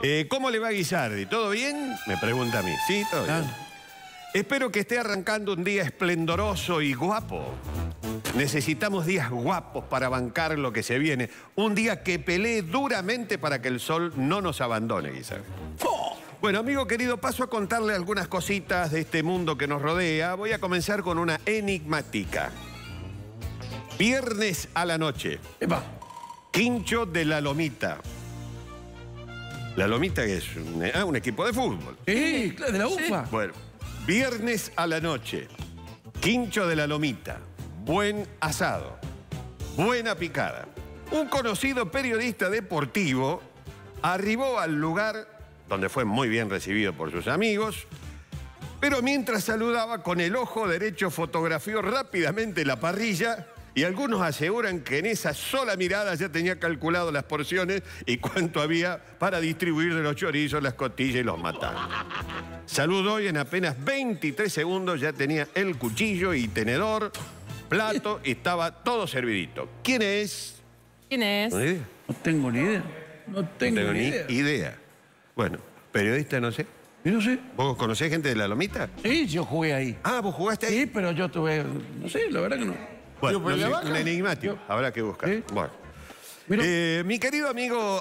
¿Cómo le va, Guisardi? ¿Todo bien? Me pregunta a mí. Sí, todo bien. Espero que esté arrancando un día esplendoroso y guapo. Necesitamos días guapos para bancar lo que se viene. Un día que pelee duramente para que el sol no nos abandone, Guisardi. Bueno, amigo querido, paso a contarle algunas cositas de este mundo que nos rodea. Voy a comenzar con una enigmática. Viernes a la noche. Epa. Quincho de la Lomita. La Lomita es un equipo de fútbol. Sí, claro, de la UFA. Bueno, viernes a la noche. Quincho de la Lomita. Buen asado. Buena picada. Un conocido periodista deportivo arribó al lugar donde fue muy bien recibido por sus amigos, pero mientras saludaba con el ojo derecho fotografió rápidamente la parrilla y algunos aseguran que en esa sola mirada ya tenía calculado las porciones y cuánto había para distribuir de los chorizos, las costillas y los matados. Saludó y en apenas 23 segundos ya tenía el cuchillo y tenedor, plato y estaba todo servidito. ¿Quién es? ¿Quién es? No tengo ni idea. No tengo ni idea. Bueno, periodista no sé. Yo no sé. ¿Vos conocés gente de la Lomita? Sí, yo jugué ahí. Ah, ¿vos jugaste ahí? Sí, pero yo tuve... No sé, la verdad que no. Bueno, no sé, un enigmático. Habrá que buscar. ¿Sí? Bueno. Mi querido amigo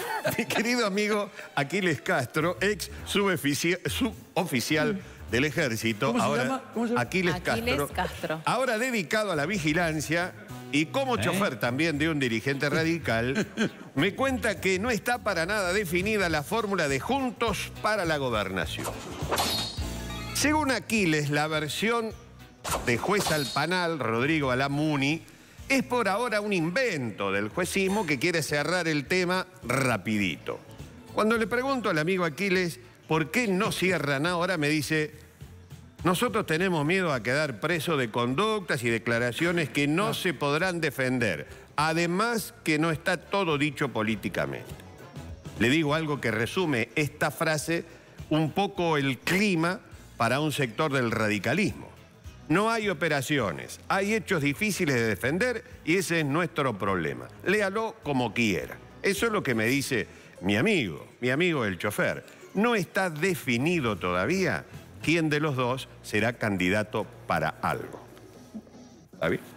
Aquiles Castro, ex suboficial del Ejército. ¿Cómo se llama? Aquiles Castro. Ahora dedicado a la vigilancia y como chofer también de un dirigente radical, me cuenta que no está para nada definida la fórmula de Juntos para la Gobernación. Según Aquiles, la versión de juez Alpanal, Rodrigo Alamuni, es por ahora un invento del juecismo que quiere cerrar el tema rapidito. Cuando le pregunto al amigo Aquiles por qué no cierran ahora, me dice: nosotros tenemos miedo a quedar preso de conductas y declaraciones que no se podrán defender. Además que no está todo dicho políticamente. Le digo algo que resume esta frase un poco el clima para un sector del radicalismo. No hay operaciones, hay hechos difíciles de defender y ese es nuestro problema. Léalo como quiera. Eso es lo que me dice mi amigo el chofer. No está definido todavía quién de los dos será candidato para algo. ¿Está bien?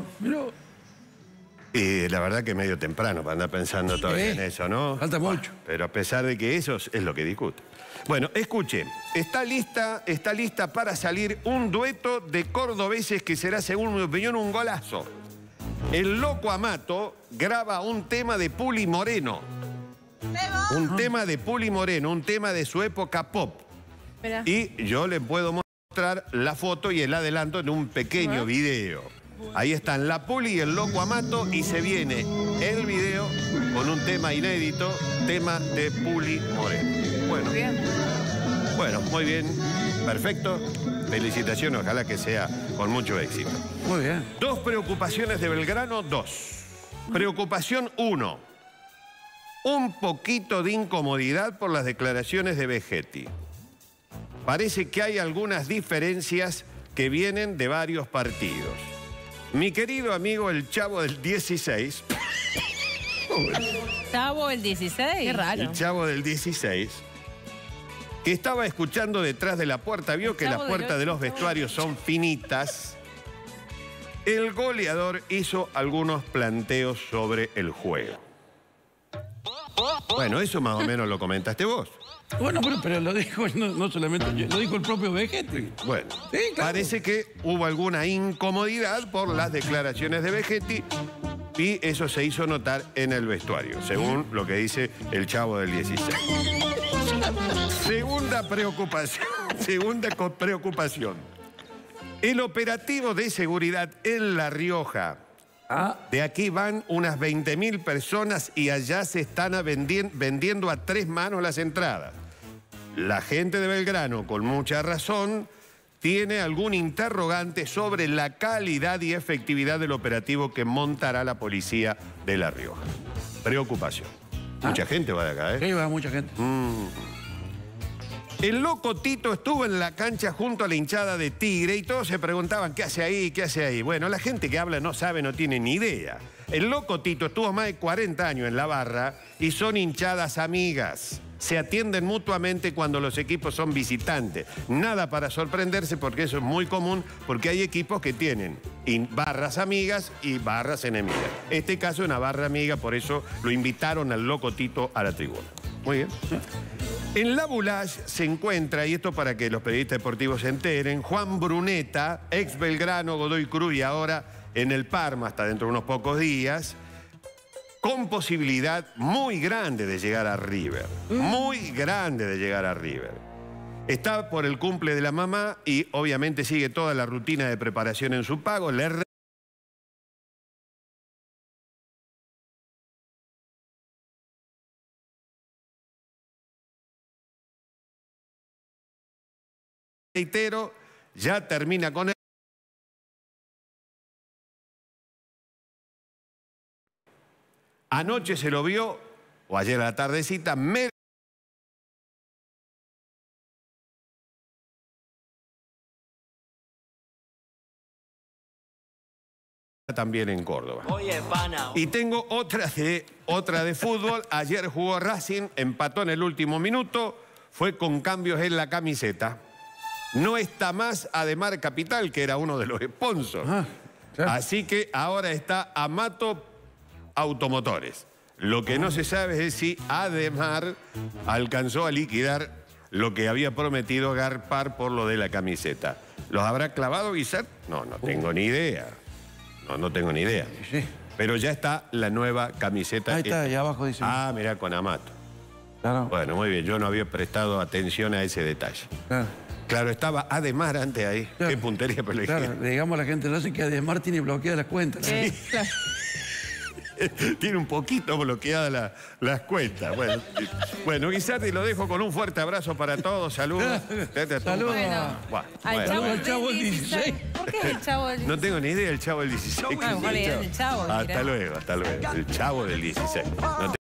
La verdad que medio temprano para andar pensando todavía en eso, ¿no? Falta mucho. Pero a pesar de que eso es lo que discute. Bueno, escuchen, está lista para salir un dueto de cordobeses que será, según mi opinión, un golazo. El Loco Amato graba un tema de Puli Moreno. Un tema de Puli Moreno, un tema de su época pop. Espera. Y yo le puedo mostrar la foto y el adelanto en un pequeño video. Ahí están la Puli y el Loco Amato y se viene el video con un tema inédito, tema de Puli Moreno. Bueno, muy bien, perfecto. Felicitaciones, ojalá que sea con mucho éxito. Muy bien. Dos preocupaciones de Belgrano, Preocupación 1. Un poquito de incomodidad por las declaraciones de Vegetti. Parece que hay algunas diferencias que vienen de varios partidos. Mi querido amigo el Chavo del 16... ¿Chavo del 16? Qué raro. El Chavo del 16... que estaba escuchando detrás de la puerta, vio que las puertas de los vestuarios son finitas. El goleador hizo algunos planteos sobre el juego. Bueno, eso más o menos lo comentaste vos. Bueno, pero lo dijo no solamente yo, lo dijo el propio Vegetti. Bueno, sí, claro. Parece que hubo alguna incomodidad por las declaraciones de Vegetti y eso se hizo notar en el vestuario, según lo que dice el Chavo del 16. Segunda preocupación. El operativo de seguridad en La Rioja. De aquí van unas 20.000 personas y allá se están vendiendo a 3 manos las entradas. La gente de Belgrano, con mucha razón, tiene algún interrogante sobre la calidad y efectividad del operativo que montará la policía de La Rioja. Preocupación. Mucha gente va de acá, ¿eh? Sí, va mucha gente. El Loco Tito estuvo en la cancha junto a la hinchada de Tigre y todos se preguntaban ¿qué hace ahí? ¿Qué hace ahí? Bueno, la gente que habla no sabe, no tiene ni idea. El Loco Tito estuvo más de 40 años en la barra y son hinchadas amigas. se atienden mutuamente cuando los equipos son visitantes. Nada para sorprenderse porque eso es muy común, porque hay equipos que tienen barras amigas y barras enemigas. Este caso es una barra amiga, por eso lo invitaron al Loco Tito a la tribuna. Muy bien. En La Boulage se encuentra, y esto para que los periodistas deportivos se enteren, Juan Bruneta, ex Belgrano, Godoy Cruz y ahora en el Parma hasta dentro de unos pocos días, con posibilidad muy grande de llegar a River. Muy grande de llegar a River. Está por el cumple de la mamá y obviamente sigue toda la rutina de preparación en su pago. Reitero, ya termina con él. Anoche se lo vio, o ayer a la tardecita, también en Córdoba. Oye, pana. Y tengo otra de fútbol. Ayer jugó Racing, empató en el último minuto, fue con cambios en la camiseta. No está más Ademar Capital, que era uno de los sponsors. Claro. Así que ahora está Amato Automotores. Lo que no se sabe es si Ademar alcanzó a liquidar lo que había prometido Garpar por lo de la camiseta. ¿Los habrá clavado, Guisat? No, no tengo ni idea. No tengo ni idea. Sí. Pero ya está la nueva camiseta. Ahí está, ahí abajo dice. Ah, mirá, con Amato. Claro. Bueno, muy bien. Yo no había prestado atención a ese detalle. Claro, estaba Ademar antes ahí. Claro. Qué puntería por la Claro, digamos a la gente no sé que Ademar tiene bloqueadas las cuentas. Sí, claro. Tiene un poquito bloqueadas las cuentas. Bueno, Guisardi, lo dejo con un fuerte abrazo para todos. Saludos. Saludos. Al Chavo el 16. ¿Por qué el Chavo del 16? No tengo ni idea del Chavo del 16. El Chavo. Hasta luego. El Chavo del 16.